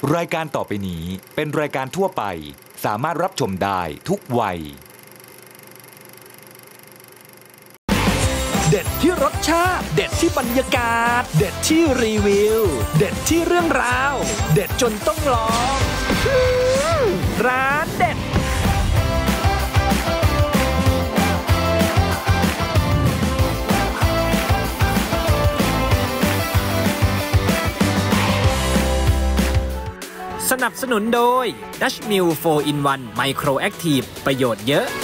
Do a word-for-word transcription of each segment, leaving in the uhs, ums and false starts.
รายการต่อไปนี้เป็นรายการทั่วไปสามารถรับชมได้ทุกวัยเด็ดที่รสชาติเด็ดที่บรรยากาศเด็ดที่รีวิวเด็ดที่เรื่องราวเด็ดจนต้องลองร้านเด็ดสนับสนุนโดย Dutch Mill โฟร์ in วัน Micro Active ประโยชน์เยอะ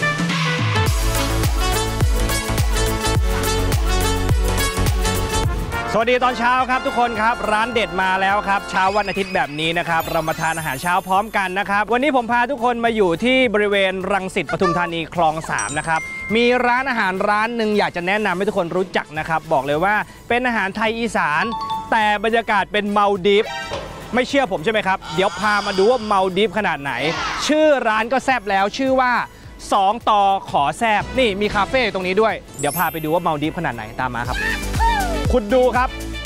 สวัสดีตอนเช้าครับทุกคนครับร้านเด็ดมาแล้วครับเช้าวันอาทิตย์แบบนี้นะครับเรามาทานอาหารเช้าพร้อมกันนะครับวันนี้ผมพาทุกคนมาอยู่ที่บริเวณรังสิตปทุมธานีคลองสามนะครับมีร้านอาหารร้านหนึ่งอยากจะแนะนำให้ทุกคนรู้จักนะครับบอกเลยว่าเป็นอาหารไทยอีสานแต่บรรยากาศเป็นมัลดิฟไม่เชื่อผมใช่ไหมครับเดี๋ยวพามาดูว่ามัลดิฟขนาดไหนชื่อร้านก็แซ่บแล้วชื่อว่าสองต่อขอแซ่บนี่มีคาเฟ่ตรงนี้ด้วยเดี๋ยวพาไปดูว่ามัลดิฟขนาดไหนตามมาครับคุณดูครับ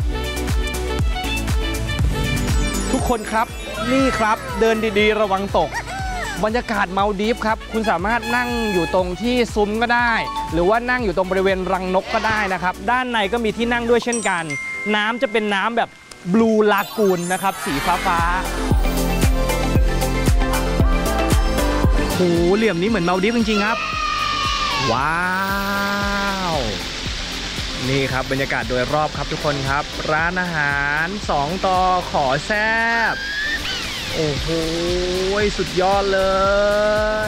ทุกคนครับนี่ครับเดินดีๆระวังตกบรรยากาศมัลดิฟครับคุณสามารถนั่งอยู่ตรงที่ซุ้มก็ได้หรือว่านั่งอยู่ตรงบริเวณรังนกก็ได้นะครับด้านในก็มีที่นั่งด้วยเช่นกันน้ำจะเป็นน้ำแบบบลูลากูนนะครับสีฟ้าฟ้าโหเหลี่ยมนี้เหมือนมัลดิฟจริงๆครับว้าวนี่ครับบรรยากาศโดยรอบครับทุกคนครับร้านอาหารสองต่อขอแซ่บโอ้โหสุดยอดเลย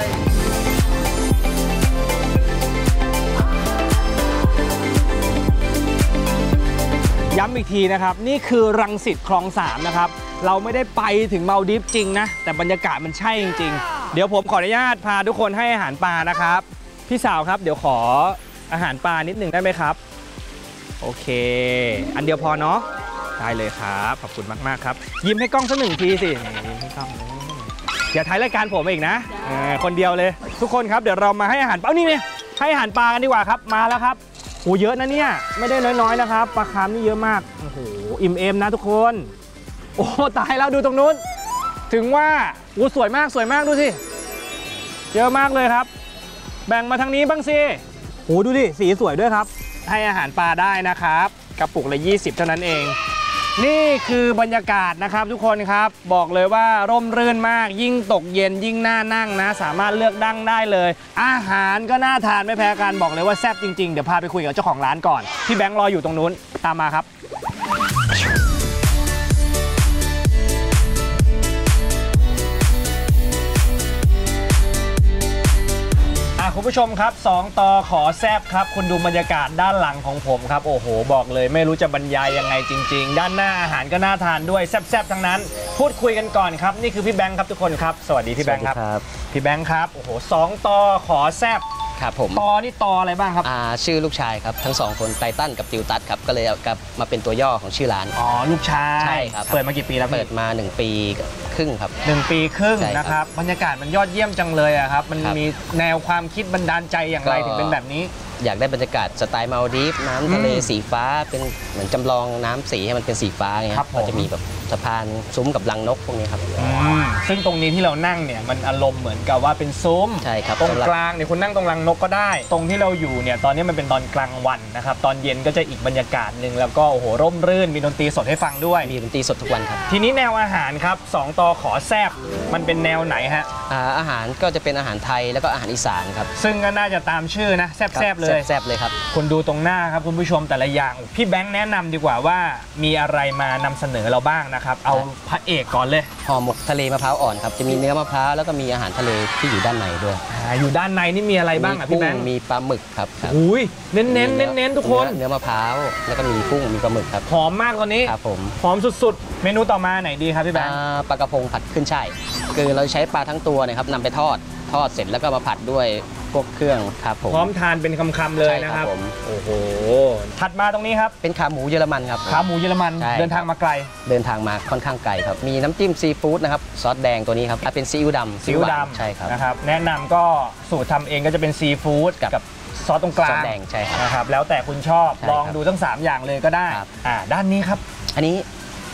ย้ำอีกทีนะครับนี่คือรังสิตคลองสามนะครับเราไม่ได้ไปถึงมัลดิฟจริงนะแต่บรรยากาศมันใช่จริงๆเดี๋ยวผมขออนุญาตพาทุกคนให้อาหารปลานะครับพี่สาวครับเดี๋ยวขออาหารปลานิดหนึ่งได้ไหมครับโอเคอันเดียวพอเนาะได้เลยครับขอบคุณมากๆครับยิ้มให้กล้องสักหนึ่งทีสิยิ้มให้กล้องอย่าถ่ายรายการผมอีกนะคนเดียวเลยทุกคนครับเดี๋ยวเรามาให้อาหารปลานี่เนี่ยให้อาหารปลากันดีกว่าครับมาแล้วครับโอ้เยอะนะเนี่ยไม่ได้น้อยๆนะครับปลาคาร์ฟนี่เยอะมากโอ้โหอิ่มเอมนะทุกคนโอ้ตายแล้วดูตรงนู้นถึงว่าโอ้สวยมากสวยมากดูสิเยอะมากเลยครับแบ่งมาทางนี้บ้างสิโอ้ดูดิสีสวยด้วยครับให้อาหารปลาได้นะครับกระปุกละยี่สิบเท่านั้นเองนี่คือบรรยากาศนะครับทุกคนครับบอกเลยว่าร่มรื่นมากยิ่งตกเย็นยิ่งน่านั่งนะสามารถเลือกดั้งได้เลยอาหารก็น่าทานไม่แพ้กันบอกเลยว่าแซ่บจริงๆเดี๋ยวพาไปคุยกับเจ้าของร้านก่อนพี่แบงค์รออยู่ตรงนู้นตามมาครับคุณผู้ชมครับสองต่อขอแซบครับคุณดูบรรยากาศด้านหลังของผมครับโอ้โหบอกเลยไม่รู้จะบรรยายยังไงจริงๆด้านหน้าอาหารก็น่าทานด้วยแซ่บๆทั้งนั้นพูดคุยกันก่อนครับนี่คือพี่แบงค์ครับทุกคนครับสวัสดีพี่แบงค์ครับพี่แบงค์ครับโอ้โหสองต่อขอแซบครับผมต่อนี่ต่ออะไรบ้างครับอ่าชื่อลูกชายครับทั้งสองคนไททันกับติวตัสครับก็เลยเอากลับมาเป็นตัวย่อของชื่อร้านอ๋อลูกชายใช่ครับเปิดมากี่ปีแล้วเปิดมาหนึ่งปีครึ่งครับหนึ่งปีครึ่งนะครับบรรยากาศมันยอดเยี่ยมจังเลยอะครับมันมีแนวความคิดบันดาลใจอย่างไรถึงเป็นแบบนี้อยากได้บรรยากาศสไตล์มัลดิฟน้ำทะเลสีฟ้าเป็นเหมือนจำลองน้ำสีให้มันเป็นสีฟ้าไงครับก็จะมีแบบสะพานซุ้มกับรังนกพวกนี้ครับซึ่งตรงนี้ที่เรานั่งเนี่ยมันอารมณ์เหมือนกับว่าเป็นซุ้มใช่ครับตรงกลางเนี่ยคุณนั่งตรงรังนกก็ได้ตรงที่เราอยู่เนี่ยตอนนี้มันเป็นตอนกลางวันนะครับตอนเย็นก็จะอีกบรรยากาศหนึ่งแล้วก็โอ้โหร่มรื่นมีดนตรีสดให้ฟังด้วยมีดนตรีสดทุกวันครับทีนี้แนวอาหารครับสองต่อขอแซ่บมันเป็นแนวไหนฮะอาหารก็จะเป็นอาหารไทยแล้วก็อาหารอีสานครับซึ่งก็น่าจะตามชื่อนะแซ่บๆเลยแซ่บเลยครับคุณดูตรงหน้าครับคุณผู้ชมแต่ละอย่างพี่แบงค์แนะนำดีกว่าว่ามีอะไรมานำเสนอเราบ้างนะครับเอาพระเอกก่อนเลยห่อหมกทะเลมะพร้าวอ่อนครับจะมีเนื้อมะพร้าวแล้วก็มีอาหารทะเลที่อยู่ด้านในด้วยอยู่ด้านในนี่มีอะไรบ้างอ่ะพี่แบงค์มีปลาหมึกครับอุ้ยเน้นเน้นเน้นเน้นทุกคนเนื้อมะพร้าวแล้วก็มีกุ้งมีปลาหมึกครับหอมมากตอนนี้ครับผมหอมสุดๆเมนูต่อมาไหนดีครับพี่แบงค์ปลากระพงผัดขึ้นช่ายคือเราใช้ปลาทั้งตัวนะครับนำไปทอดทอดเสร็จแล้วก็มาผัดด้วยพวกเครื่องครับผมพร้อมทานเป็นคำๆเลยนะครับโอ้โหถัดมาตรงนี้ครับเป็นขาหมูเยอรมันครับขาหมูเยอรมันเดินทางมาไกลเดินทางมาค่อนข้างไกลครับมีน้ำจิ้มซีฟู้ดนะครับซอสแดงตัวนี้ครับเป็นซีอิ๊วดำซีอิ๊วดำใช่ครับนะครับแนะนำก็สูตรทำเองก็จะเป็นซีฟู้ดกับซอสตรงกลางซอสแดงใช่ครับนะครับแล้วแต่คุณชอบลองดูทั้งสามอย่างเลยก็ได้อ่าด้านนี้ครับอันนี้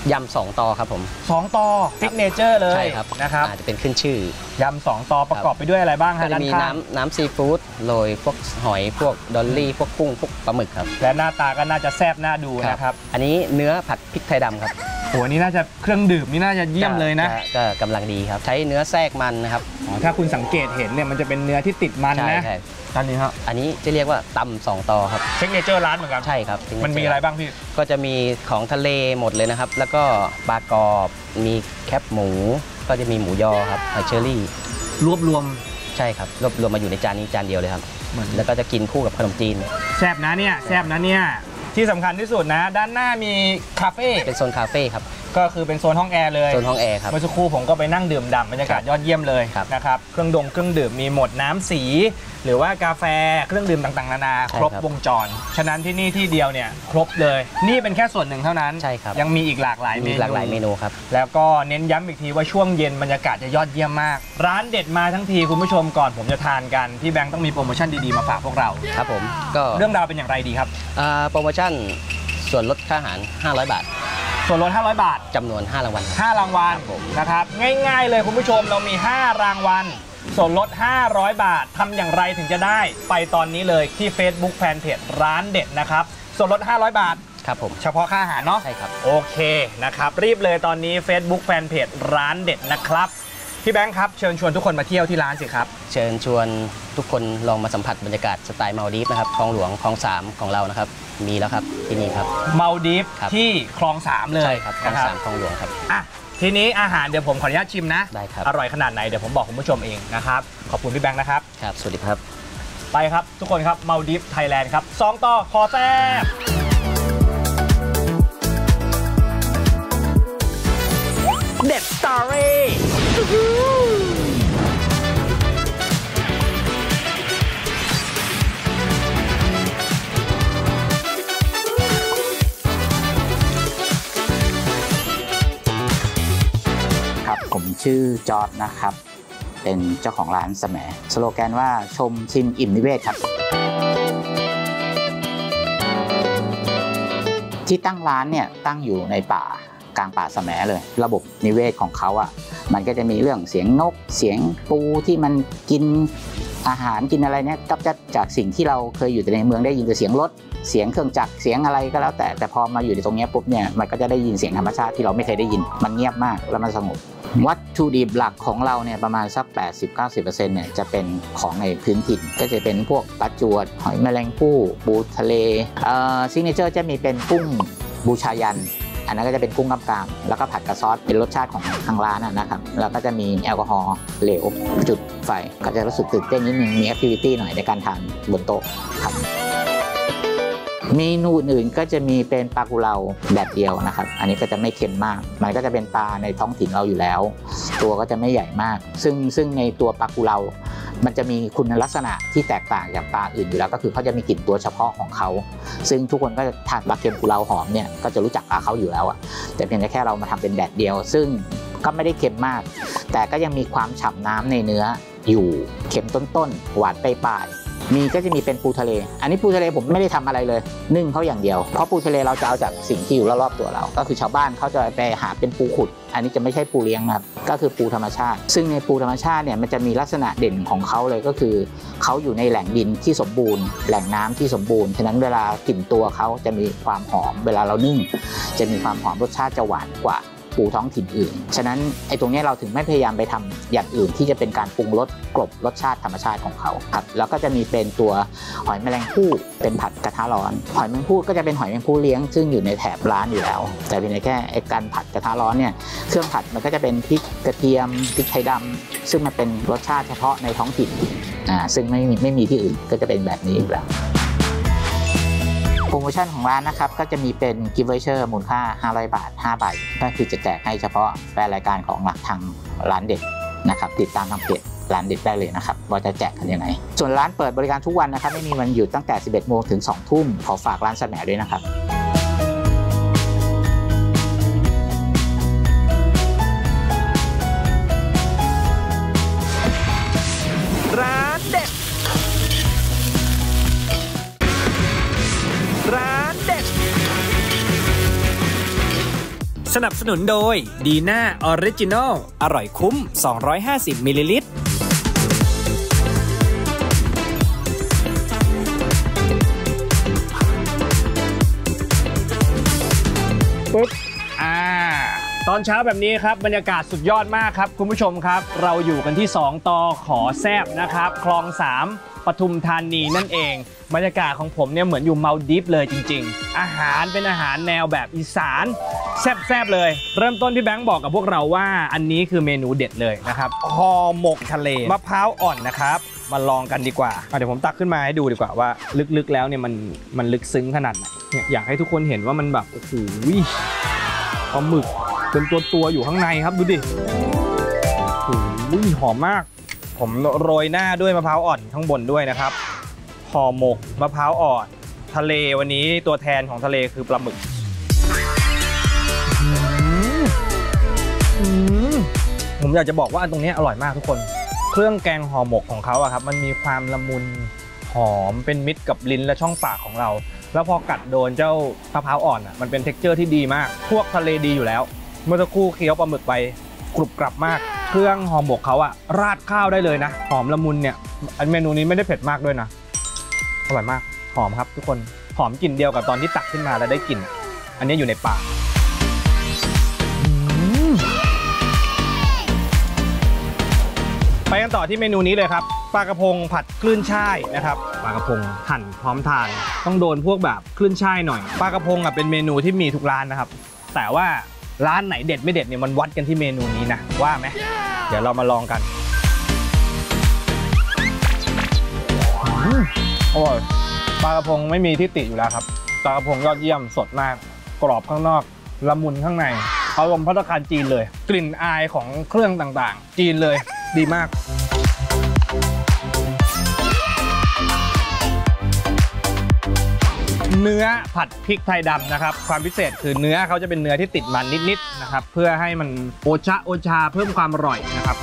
ยำสองตอครับผมสองตอซิกเนเจอร์เลยใช่ครับนะครับอาจจะเป็นขึ้นชื่อยำสองตอประกอบไปด้วยอะไรบ้างฮะก็จะมีน้ำน้ำซีฟู้ดโรยพวกหอยพวกดอลลี่พวกกุ้งพวกปลาหมึกครับและหน้าตาก็น่าจะแซ่บน่าดูนะครับอันนี้เนื้อผัดพริกไทยดำครับโหนี่น่าจะเครื่องดื่มนี่น่าจะเยี่ยมเลยนะก็กำลังดีครับใช้เนื้อแทรกมันนะครับถ้าคุณสังเกตเห็นเนี่ยมันจะเป็นเนื้อที่ติดมันนะอันนี้ครับอันนี้จะเรียกว่าตำสองตอครับซิกเนเจอร์ร้านเหมือนกันใช่ครับมันมีอะไรบ้างพี่ก็จะมีของทะเลหมดเลยนะครับแล้วก็ปลากรอบมีแคบหมูก็จะมีหมูยอครับหอยเชอรี่รวบรวมใช่ครับรวบรวมมาอยู่ในจานนี้จานเดียวเลยครับแล้วก็จะกินคู่กับขนมจีนแซ่บนะเนี่ยแซ่บนะเนี่ยที่สำคัญที่สุดนะด้านหน้ามีคาเฟ่เป็นโซนคาเฟ่ครับก็คือเป็นโซนห้องแอร์เลยโซนห้องแอร์ครับเมื่อสักครู่ผมก็ไปนั่งดื่มด่ำบรรยากาศยอดเยี่ยมเลยนะครับเครื่องดงเครื่องดื่มมีหมดน้ำสีหรือว่ากาแฟเครื่องดื่มต่างๆนานาครบวงจรฉะนั้นที่นี่ที่เดียวเนี่ยครบเลยนี่เป็นแค่ส่วนหนึ่งเท่านั้นใช่ครับยังมีอีกหลากหลายเมนูหลากหลายเมนูครับแล้วก็เน้นย้ำอีกทีว่าช่วงเย็นบรรยากาศจะยอดเยี่ยมมากร้านเด็ดมาทั้งทีคุณผู้ชมก่อนผมจะทานกันพี่แบงค์ต้องมีโปรโมชั่นดีๆมาฝากพวกเราครับผมก็เรื่องราวเป็นอย่างไรดีครับโปรโมชั่นส่วนลดค่าอาหารห้าร้อยบาทส่วนลดห้าร้อยบาทจำนวนห้ารางวัลห้ารางวัลนะครับง่ายๆเลยคุณผู้ชมเรามีห้ารางวัลส่วนลดห้าร้อยบาททำอย่างไรถึงจะได้ไปตอนนี้เลยที่ Facebook Fanpage ร้านเด็ดนะครับส่วนลดห้าร้อยบาทครับผมเฉพาะค่าอาหารเนาะใช่ครับโอเคนะครับรีบเลยตอนนี้ Facebook Fanpage ร้านเด็ดนะครับพี่แบงค์ครับเชิญชวนทุกคนมาเที่ยวที่ร้านสิครับเชิญชวนทุกคนลองมาสัมผัสบรรยากาศสไตล์มาลดีฟนะครับคลองหลวงคลองสามของเรานะครับมีแล้วครับที่นี่ครับมาลดีฟที่คลองสามเลยใช่ครับคลองสามคลองหลวงครับอ่ะทีนี้อาหารเดี๋ยวผมขออนุญาตชิมนะได้ครับอร่อยขนาดไหนเดี๋ยวผมบอกคุณผู้ชมเองนะครับขอบคุณพี่แบงค์นะครับครับสวัสดีครับไปครับทุกคนครับมาลดีฟไทยแลนด์ครับสองต่อคอแซ่บเด็ดสตอรี่ผมชื่อจอร์จนะครับเป็นเจ้าของร้านแสมสโลแกนว่าชมชิมอิ่มนิเวศครับที่ตั้งร้านเนี่ยตั้งอยู่ในป่ากลางป่าแสมเลยระบบนิเวศของเขาอ่ะมันก็จะมีเรื่องเสียงนกเสียงปูที่มันกินอาหารกินอะไรเนี่ยก็จะจากสิ่งที่เราเคยอยู่ในเมืองได้ยินแต่เสียงรถเสียงเครื่องจักรเสียงอะไรก็แล้วแต่แต่พอมาอยู่ในตรงนี้ปุ๊บเนี่ยมันก็จะได้ยินเสียงธรรมชาติที่เราไม่เคยได้ยินมันเงียบมากแล้วมันสงบวัตถุดิบหลักของเราเนี่ยประมาณสัก แปดสิบถึงเก้าสิบเปอร์เซ็นต์ เนี่ยจะเป็นของในพื้นถิ่นก็จะเป็นพวกปลาจวดหอยแมลงภู่ปูทะเลเอ่อซิกเนเจอร์จะมีเป็นกุ้งบูชายันอันนั้นก็จะเป็นกุ้งกำกามแล้วก็ผัดกับซอสเป็นรสชาติของทางร้านนะครับแล้วก็จะมีแอลกอฮอล์เหลวจุดไฟก็จะรู้สึกตื่นเต้นนิดนึงมีแอคทิวิตี้หน่อยในการทานบนโต๊ะครับเมนูอื่นก็จะมีเป็นปลากุเลาแบบเดียวนะครับอันนี้ก็จะไม่เค็มมากมันก็จะเป็นปลาในท้องถิ่นเราอยู่แล้วตัวก็จะไม่ใหญ่มากซึ่งซึ่งในตัวปลากุเลามันจะมีคุณลักษณะที่แตกต่างจากปลาอื่นอยู่แล้วก็คือเขาจะมีกลิ่นตัวเฉพาะของเขาซึ่งทุกคนก็จะทานปลาเค็มกุเลาหอมเนี่ยก็จะรู้จักปลาเขาอยู่แล้วอ่ะแต่เพียงแค่เรามาทำเป็นแดดเดียวซึ่งก็ไม่ได้เค็มมากแต่ก็ยังมีความฉ่ำน้ำในเนื้ออยู่เค็มต้นๆหวานปลายมีก็จะมีเป็นปูทะเลอันนี้ปูทะเลผมไม่ได้ทำอะไรเลยนึ่งเขาอย่างเดียวเพราะปูทะเลเราจะเอาจากสิ่งที่อยู่รอบๆตัวเราก็คือชาวบ้านเขาจะไปหาเป็นปูขุดอันนี้จะไม่ใช่ปูเลี้ยงครับก็คือปูธรรมชาติซึ่งในปูธรรมชาติเนี่ยมันจะมีลักษณะเด่นของเขาเลยก็คือเขาอยู่ในแหล่งดินที่สมบูรณ์แหล่งน้ำที่สมบูรณ์ฉะนั้นเวลากลิ่นตัวเขาจะมีความหอมเวลาเรานึ่งจะมีความหอมรสชาติจะหวานกว่าปูท้องถิ่นอื่นฉะนั้นไอ้ตรงนี้เราถึงไม่พยายามไปทำอย่างอื่นที่จะเป็นการปรุงรสกลบรสชาติธรรมชาติของเขาครับแล้วก็จะมีเป็นตัวหอยแมลงภู่เป็นผัดกระทะร้อนหอยแมลงภู่ก็จะเป็นหอยแมลงภู่เลี้ยงซึ่งอยู่ในแถบร้านอยู่แล้วแต่เพียงแค่ไอ้การผัดกระทะร้อนเนี่ยเครื่องผัดมันก็จะเป็นพริกกระเทียมพริกไทยดำซึ่งมันเป็นรสชาติเฉพาะในท้องถิ่นอ่าซึ่งไม่มีไม่มีที่อื่นก็จะเป็นแบบนี้อยู่แล้วโปรโมชั่นของร้านนะครับก็จะมีเป็นกิฟต์วอเชอร์มูลค่าห้าร้อยบาทห้าใบก็คือจะแจกให้เฉพาะแฟนรายการของหลักทางร้านเด็ดนะครับติดตามทางเพจร้านเด็ดได้เลยนะครับว่าจะแจกกันยังไงส่วนร้านเปิดบริการทุกวันนะครับไม่มีวันหยุดตั้งแต่สิบเอ็ดโมงถึงสองทุ่มขอฝากร้านแสมด้วยนะครับร้านเด็ดร้านเด็ดสนับสนุนโดยดีน่าออริจินอลอร่อยคุ้มสองร้อยห้าสิบมิลลิลิตรปุ๊บอ่าตอนเช้าแบบนี้ครับบรรยากาศสุดยอดมากครับคุณผู้ชมครับเราอยู่กันที่สองตอขอแซบนะครับคลองสามปทุมธานีนั่นเองบรรยากาศของผมเนี่ยเหมือนอยู่มัลดิฟเลยจริงๆอาหารเป็นอาหารแนวแบบอีสานแซ่บๆเลยเริ่มต้นพี่แบงค์บอกกับพวกเราว่าอันนี้คือเมนูเด็ดเลยนะครับห่อหมกทะเลมะพร้าวอ่อนนะครับมาลองกันดีกว่าเดี๋ยวผมตักขึ้นมาให้ดูดีกว่าว่าลึกๆแล้วเนี่ยมันมันลึกซึ้งขนาดไหนเนี่ยอยากให้ทุกคนเห็นว่ามันแบบโอ้โหปลาหมึกเป็นตัวตัวอยู่ข้างในครับดูดิโอ้โหหอมมากผมโรยหน้าด้วยมะพร้าวอ่อนข้างบนด้วยนะครับห่อหมกมะพร้าวอ่อนทะเลวันนี้ตัวแทนของทะเลคือปลาหมึกผมอยากจะบอกว่าอันตรงนี้อร่อยมากทุกคนเครื่องแกงห่อหมกของเขาอะครับมันมีความละมุนหอมเป็นมิตรกับลิ้นและช่องปากของเราแล้วพอกัดโดนเจ้ามะพร้าวอ่อนอะมันเป็นเท็กเจอร์ที่ดีมากพวกทะเลดีอยู่แล้วเมื่อสักครู่เคี้ยวปลาหมึกไปกรุบกรับมากเครื่องห่อหมกเขาอะราดข้าวได้เลยนะหอมละมุนเนี่ยอันเมนูนี้ไม่ได้เผ็ดมากด้วยนะอร่อยมากหอมครับทุกคนหอมกลิ่นเดียวกับตอนที่ตักขึ้นมาแล้วได้กลิ่นอันนี้อยู่ในปากไปกันต่อที่เมนูนี้เลยครับปลากระพงผัดคลื่นช่ายนะครับปลากระพงหั่นพร้อมทานต้องโดนพวกแบบคลื่นช่ายหน่อยปลากระพงอ่ะเป็นเมนูที่มีทุกร้านนะครับแต่ว่าร้านไหนเด็ดไม่เด็ดเนี่ยมันวัดกันที่เมนูนี้นะว่าไหมเดี๋ยวเรามาลองกันอร่อยปลากระพงไม่มีที่ติอยู่แล้วครับปลากระพงยอดเยี่ยมสดมากกรอบข้างนอกละมุนข้างในอารมณ์ภัตตาคารจีนเลยกลิ่นอายของเครื่องต่างๆจีนเลยดีมากเนื้อผัดพริกไทยดำนะครับความพิเศษคือเนื้อเขาจะเป็นเนื้อที่ติดมันนิดๆนะครับเพื่อให้มันโอชะโอชาเพิ่มความอร่อยนะครับ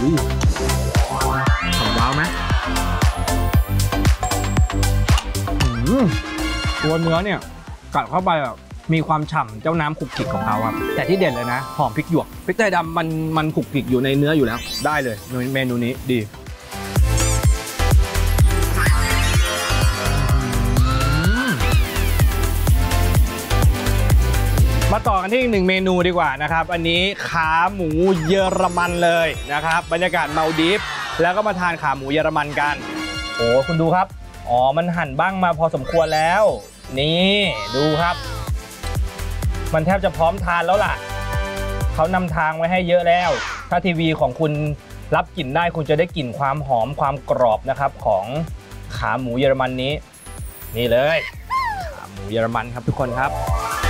หอมว้าวไหมตัวเนื้อเนี่ยกัดเข้าไปแบบมีความฉ่ำเจ้าน้ำขลุกขลิกของเขาครับแต่ที่เด่นเลยนะหอมพริกหยวกพริกไทยดำมันมันขลุกขลิกอยู่ในเนื้ออยู่แล้วได้เลยเมนูนี้ดีมาต่อกันที่อีกหนึ่งเมนูดีกว่านะครับอันนี้ขาหมูเยอรมันเลยนะครับบรรยากาศมัลดิฟแล้วก็มาทานขาหมูเยอรมันกันโอ้คุณดูครับอ๋อมันหั่นบ้างมาพอสมควรแล้วนี่ดูครับมันแทบจะพร้อมทานแล้วล่ะเขานำทางไว้ให้เยอะแล้วถ้าทีวีของคุณรับกลิ่นได้คุณจะได้กลิ่นความหอมความกรอบนะครับของขาหมูเยอรมันนี้นี่เลยขาหมูเยอรมันครับทุกคนครับ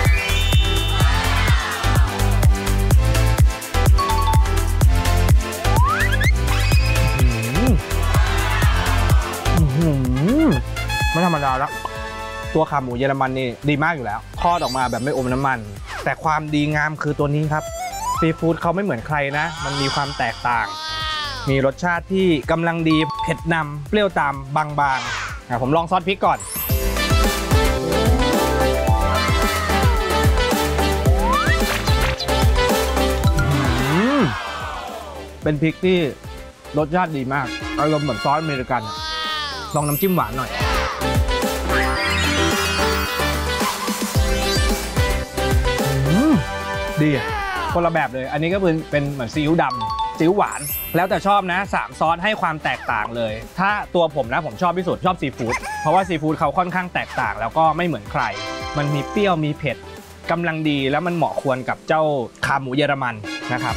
ไม่ธรรมดาแล้วตัวขาหมูเยอรมันนี่ดีมากอยู่แล้วทอดออกมาแบบไม่อมน้ำมันแต่ความดีงามคือตัวนี้ครับซีฟู้ดเขาไม่เหมือนใครนะมันมีความแตกต่างมีรสชาติที่กำลังดีเผ็ดนำเปรี้ยวตามบางๆผมลองซอสพริกก่อนเป็นพริกที่รสชาติดีมากอารมณ์เหมือนซอสอเมริกันลองน้ำจิ้มหวานหน่อยดีคนละแบบเลยอันนี้ก็เป็นเป็นเหมือนซีอิ๊วดำซีอิ๊วหวานแล้วแต่ชอบนะสามซอสให้ความแตกต่างเลยถ้าตัวผมนะผมชอบที่สุดชอบซีฟู้ดเพราะว่าซีฟู้ดเขาค่อนข้างแตกต่างแล้วก็ไม่เหมือนใครมันมีเปรี้ยวมีเผ็ดกำลังดีแล้วมันเหมาะควรกับเจ้าขาหมูเยอรมันนะครับ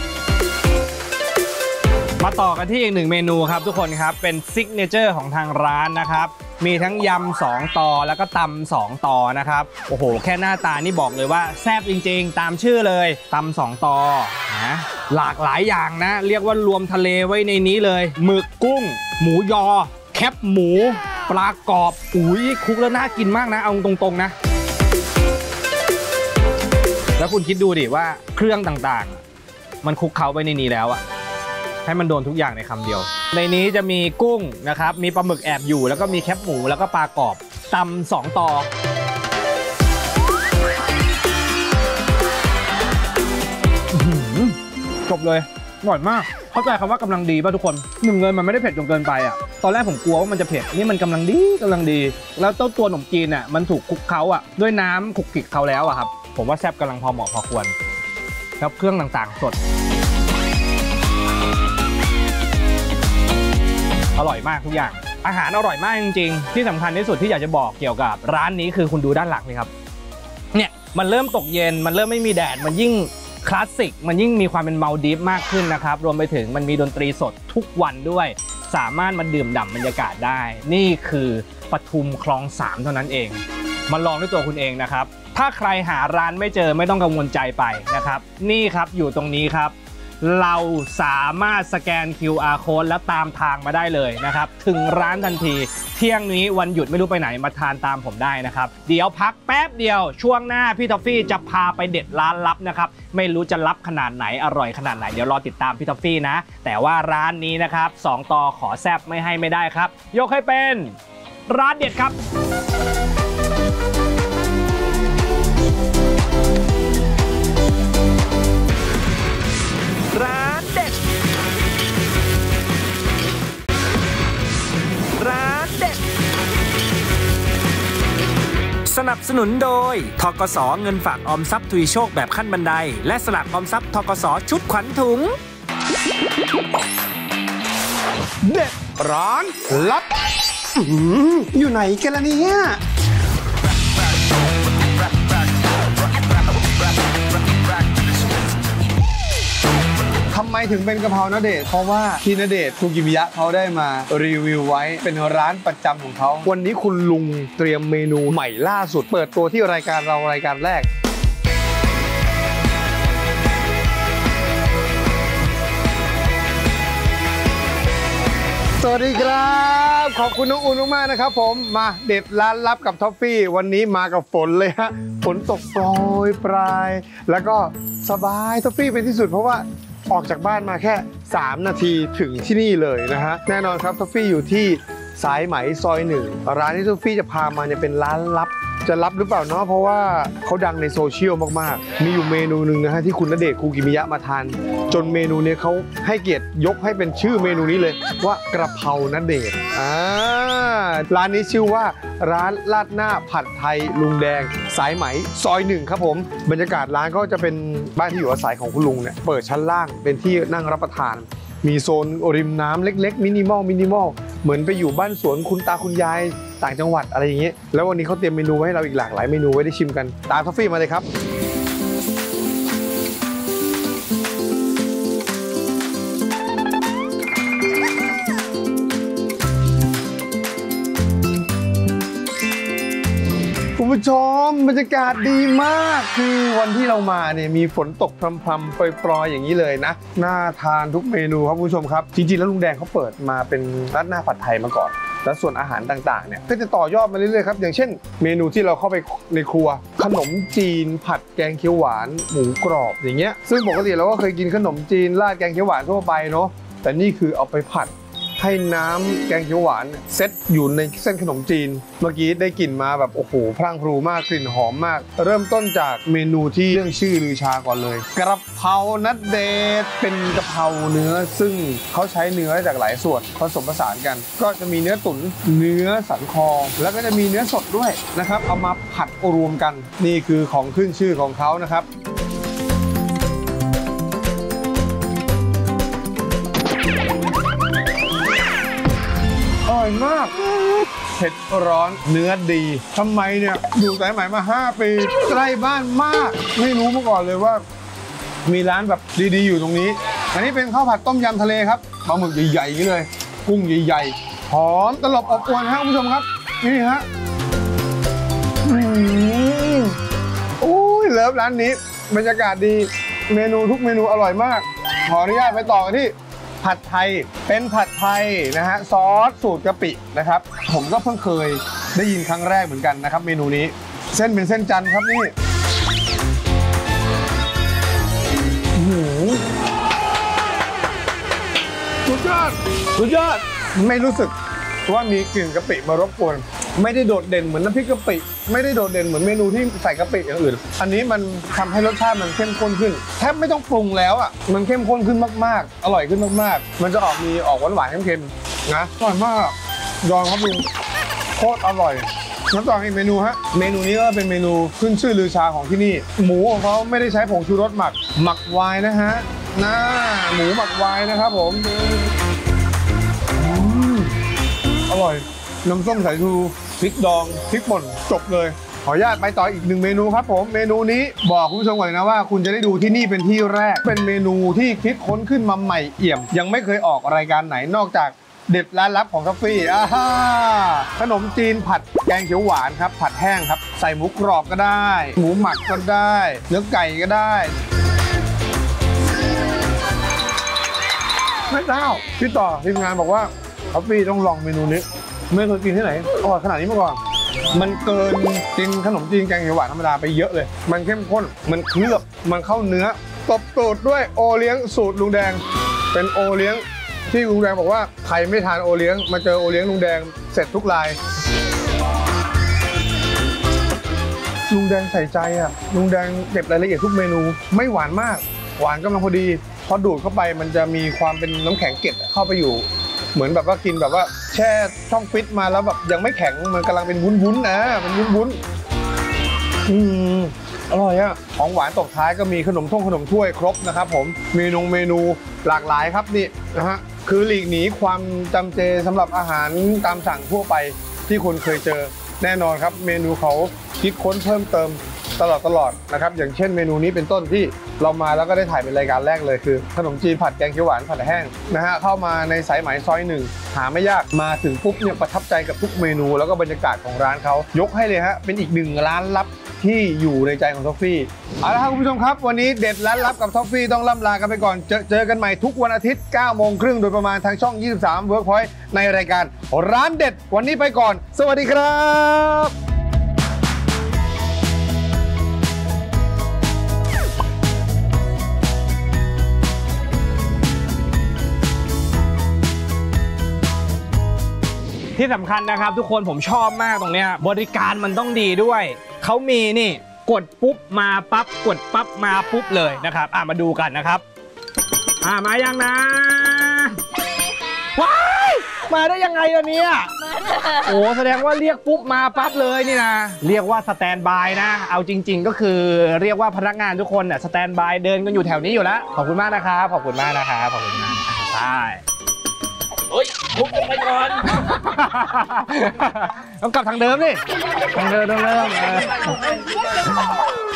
มาต่อกันที่อีกหนึ่งเมนูครับทุกคนครับเป็นซิกเนเจอร์ของทางร้านนะครับมีทั้งยำสองตอแล้วก็ตำสองตอนะครับโอ้โหแค่หน้าตานี่บอกเลยว่าแซ่บจริงๆตามชื่อเลยตำสองตอนะหลากหลายอย่างนะเรียกว่ารวมทะเลไว้ในนี้เลยหมึกกุ้งหมูยอแคบหมูปลากรอบอุ้ยคลุกแล้วน่ากินมากนะเอาตรงๆนะแล้วคุณคิดดูดิว่าเครื่องต่างๆมันคลุกเคล้าไว้ในนี้แล้วอะให้มันโดนทุกอย่างในคำเดียวในนี้จะมีกุ้งนะครับมีปลาหมึกแอบอยู่แล้วก็มีแคบหมูแล้วก็ปลากรอบตำสองตอจบเลยอร่อยมากเข้าใจคำว่ากำลังดีป่ะทุกคนหนึ่งเลยมันไม่ได้เผ็ดจนเกินไปอ่ะตอนแรกผมกลัวว่ามันจะเผ็ดนี่มันกำลังดีกำลังดีแล้วตัวตัวขนมจีนอ่ะมันถูกคลุกเคล้าอ่ะด้วยน้ำคลุกคลิกเขาแล้วอ่ะครับผมว่าแซ่บกำลังพอเหมาะพอควรแล้วเครื่องต่างๆสดอร่อยมากทุกอย่างอาหารอร่อยมากจริงๆที่สำคัญที่สุดที่อยากจะบอกเกี่ยวกับร้านนี้คือคุณดูด้านหลังเลยครับเนี่ยมันเริ่มตกเย็นมันเริ่มไม่มีแดดมันยิ่งคลาสสิกมันยิ่งมีความเป็นมัลดีฟมากขึ้นนะครับรวมไปถึงมันมีดนตรีสดทุกวันด้วยสามารถมาดื่มด่ำบรรยากาศได้นี่คือปทุมคลองสามเท่านั้นเองมาลองด้วยตัวคุณเองนะครับถ้าใครหาร้านไม่เจอไม่ต้องกังวลใจไปนะครับนี่ครับอยู่ตรงนี้ครับเราสามารถสแกน คิว อาร์ Code แล้วตามทางมาได้เลยนะครับถึงร้านทันทีเที่ยงนี้วันหยุดไม่รู้ไปไหนมาทานตามผมได้นะครับเดี๋ยวพักแป๊บเดียวช่วงหน้าพี่ทอฟฟี่จะพาไปเด็ดร้านลับนะครับไม่รู้จะลับขนาดไหนอร่อยขนาดไหนเดี๋ยวรอติดตามพี่ทอฟฟี่นะแต่ว่าร้านนี้นะครับสองต่อขอแซบไม่ให้ไม่ได้ครับยกให้เป็นร้านเด็ดครับร้านเด็ดร้านเด็ดสนับสนุนโดยธกส.เงินฝากออมทรัพย์ทวีโชคแบบขั้นบันไดและสลากออมทรัพย์ธกส.ชุดขวัญถุงเด็ดร้านลับอยู่ไหนกันล่ะเนี่ยทำไมถึงเป็นกะเพราณเดชน์เพราะว่าพี่ณเดชน์คูกิมิยะเขาได้มารีวิวไว้เป็นร้านประจำของเขาวันนี้คุณลุงเตรียมเมนูใหม่ล่าสุดเปิดตัวที่รายการเรารายการแรกสวัสดีครับขอบคุณน้องอุ่นมากๆนะครับผมมาเด็ดร้านลับกับท็อฟฟี่วันนี้มากับฝนเลยฮะฝนตกโปรยปลายแล้วก็สบายท็อฟฟี่เป็นที่สุดเพราะว่าออกจากบ้านมาแค่สามนาทีถึงที่นี่เลยนะฮะแน่นอนครับท็อฟฟี่อยู่ที่สายไหมซอยหนึ่งร้านที่ท็อฟฟี่จะพามาเนี่ยเป็นร้านลับจะรับหรือเปล่าเนาะเพราะว่าเขาดังในโซเชียลมากๆมีอยู่เมนูหนึ่งนะฮะที่คุณณเดชน์คูกิมิยะมาทานจนเมนูนี้เขาให้เกียรติยกให้เป็นชื่อเมนูนี้เลยว่ากระเพราณเดชน์อ่าร้านนี้ชื่อว่าร้านลาดหน้าผัดไทยลุงแดงสายไหมซอยหนึ่งครับผมบรรยากาศร้านก็จะเป็นบ้านที่อยู่อาศัยของคุณลุงเนี่ยเปิดชั้นล่างเป็นที่นั่งรับประทานมีโซนริมน้ำเล็กๆมินิมอลมินิมอลเหมือนไปอยู่บ้านสวนคุณตาคุณยายต่างจังหวัดอะไรอย่างเงี้ยแล้ววันนี้เขาเตรียมเมนูไว้ให้เราอีกหลากหลายเมนูไว้ได้ชิมกันตามท็อฟฟี่มาเลยครับคุณผู้ชมบรรยากาศดีมากคือวันที่เรามาเนี่ยมีฝนตกพรำๆปรอยๆอย่างนี้เลยนะน่าทานทุกเมนูครับคุณผู้ชมครับจริงๆแล้วลุงแดงเขาเปิดมาเป็นร้านหน้าผัดไทยมาก่อนแล้วส่วนอาหารต่างๆเนี่ยก็จะต่อยอดมาเรื่อยๆครับอย่างเช่นเมนูที่เราเข้าไปในครัวขนมจีนผัดแกงเขียวหวานหมูกรอบอย่างเงี้ยซึ่งปกติเราก็เคยกินขนมจีนราดแกงเขียวหวานทั่วไปเนาะแต่นี่คือเอาไปผัดให้น้ำแกงเขียวหวานเซตอยู่ในเส้นขนมจีนเมื่อกี้ได้กลิ่นมาแบบโอ้โหพรั่งพรูมากกลิ่นหอมมากเริ่มต้นจากเมนูที่เรื่องชื่อลือชาก่อนเลยกระเพราณเดชน์เป็นกะเพราเนื้อซึ่งเขาใช้เนื้อจากหลายส่วนผสมผสานกันก็จะมีเนื้อตุ๋นเนื้อสันคอแล้วก็จะมีเนื้อสดด้วยนะครับเอามาผัดรวมกันนี่คือของขึ้นชื่อของเขานะครับอร่อยมากเผ็ดร้อนเนื้อดีทำไมเนี่ยอยู่สายไหมมาห้าปีใกล้บ้านมากไม่รู้มาก่อนเลยว่ามีร้านแบบดีๆอยู่ตรงนี้อันนี้เป็นข้าวผัดต้มยำทะเลครับปลาหมึกใหญ่ๆเลยกุ้งใหญ่ๆหอมตลบอบอวลครับคุณผู้ชมครับนี่ฮะโอ้ยเลิฟร้านนี้บรรยากาศดีเมนูทุกเมนูอร่อยมากขออนุญาตไปต่อกันที่ผัดไทยเป็นผัดไทยนะฮะซอสสูตรกะปินะครับผมก็เพิ่งเคยได้ยินครั้งแรกเหมือนกันนะครับเมนูนี้เส้นเป็นเส้นจันทร์ครับนี่สุดยอดสุดยอดไม่รู้สึกว่ามีกลิ่นกะปิมารบกวนไม่ได้โดดเด่นเหมือนน้ำพริกกะปิไม่ได้โดดเด่นเหมือนเมนูที่ใส่กะปิอย่างอื่นอันนี้มันทำให้รสชาติมันเข้มข้นขึ้นแทบไม่ต้องปรุงแล้วอ่ะมันเข้มข้นขึ้นมากๆอร่อยขึ้นมากๆมันจะออกมีออกหวานๆเค็มๆนะอร่อยมากยอมครับลุงโคตรอร่อยน้ำต่ออีกเมนูฮะเมนูนี้ก็เป็นเมนูขึ้นชื่อลือชาของที่นี่หมูของเขาไม่ได้ใช้ผงชูรสหมักหมักไวน์นะฮะน่าหมูหมักไวน์นะครับผมอร่อยน้ำส้มสายชูพริกดองพริกป่นจบเลยขออนุญาตไปต่ออีกหนึ่งเมนูครับผมเมนูนี้บอกคุณผู้ชมก่อนนะว่าคุณจะได้ดูที่นี่เป็นที่แรกเป็นเมนูที่คิดค้นขึ้นมาใหม่เอี่ยมยังไม่เคยออกรายการไหนนอกจากเด็ดร้านลับของท็อฟฟี่อ่าขนมจีนผัดแกงเขียวหวานครับผัดแห้งครับใส่หมูกรอบก็ได้หมูหมักก็ได้เนื้อไก่ก็ได้ไม่เจ้าพี่ต่อทีมงานบอกว่าท็อฟฟี่ต้องลองเมนูนี้ไม่เคยกินที่ไหนอร่อยขนาดนี้มาก่อนมันเกินกินขนมจีนแกงเขียวหวานธรรมดาไปเยอะเลยมันเข้มข้นมันเคลือบมันเข้าเนื้อตบตูดด้วยโอเลี้ยงสูตรลุงแดงเป็นโอเลี้ยงที่ลุงแดงบอกว่าใครไม่ทานโอเลี้ยงมาเจอโอเลี้ยงลุงแดงเสร็จทุกรายลุงแดงใส่ใจอ่ะลุงแดงเก็บรายละเอียดทุกเมนูไม่หวานมากหวานกำลังพอดีพอดูดเข้าไปมันจะมีความเป็นน้ำแข็งเกล็ดเข้าไปอยู่เหมือนแบบว่ากินแบบว่าแช่ช่องฟิตมาแล้วแบบยังไม่แข็งมันกำลังเป็นวุ้นๆนะเป็นวุ้นๆอืมอร่อยอะของหวานตกท้ายก็มีขนมท่งขนมถ้วยครบนะครับผมเมนูเมนูหลากหลายครับนี่นะฮะคือหลีกหนีความจำเจสำหรับอาหารตามสั่งทั่วไปที่คนเคยเจอแน่นอนครับเมนูเขาคิดค้นเพิ่มเติมตลอดตลอดนะครับอย่างเช่นเมนูนี้เป็นต้นที่เรามาแล้วก็ได้ถ่ายเป็นรายการแรกเลยคือขนมจีนผัดแกงเขียวหวานผัดแห้งนะฮะเข้ามาในสายไหมซอยหนึ่งหาไม่ยากมาถึงปุ๊บเนี่ยประทับใจกับทุกเมนูแล้วก็บรรยากาศของร้านเขายกให้เลยฮะเป็นอีกหนึ่งร้านลับที่อยู่ในใจของท็อฟฟี่เอาละครับคุณผู้ชมครับวันนี้เด็ดร้านลับกับท็อฟฟี่ต้องล่ำลากันไปก่อนเจอเจอกันใหม่ทุกวันอาทิตย์เก้าโมงครึ่งโดยประมาณทางช่องยี่สิบสาม Workpoint ในรายการร้านเด็ดวันนี้ไปก่อนสวัสดีครับที่สำคัญนะครับทุกคนผมชอบมากตรงเนี้ยบริการมันต้องดีด้วยเขามีนี่กดปุ๊บมาปั๊บกดปั๊บมาปุ๊บเลยนะครับอ่ะมาดูกันนะครับอ่ะมายังนะว้ายมาได้ยังไงล่ะเนี่ยโอ้แสดงว่าเรียกปุ๊บมาปั๊บเลยนี่นะเรียกว่าสแตนบายนะเอาจริงๆก็คือเรียกว่าพนักงานทุกคนน่ะสแตนบายเดินกันอยู่แถวนี้อยู่แล้วขอบคุณมากนะครับขอบคุณมากนะครับขอบคุณมากใช่โอ้ยลุกไปก่อนต้องกลับทางเดิมดิทางเดิมเดิม